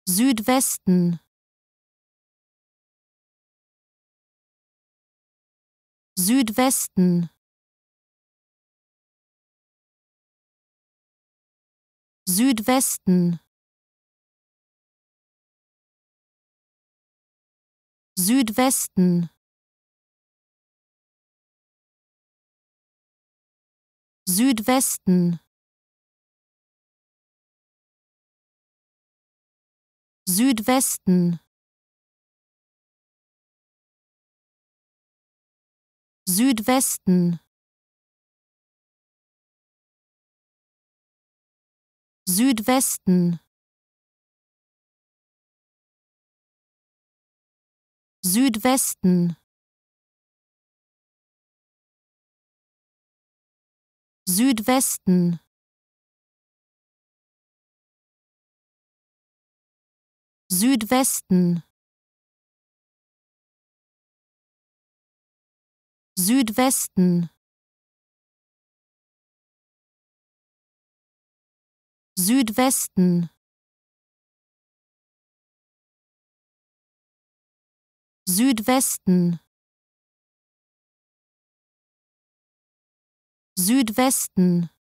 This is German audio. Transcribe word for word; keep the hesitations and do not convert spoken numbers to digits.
Südwesten, Südwesten, Südwesten, Südwesten, Südwesten, Südwesten, Südwesten, Südwesten, Südwesten, Südwesten, Südwesten, Südwesten, Südwesten, Südwesten, Südwesten,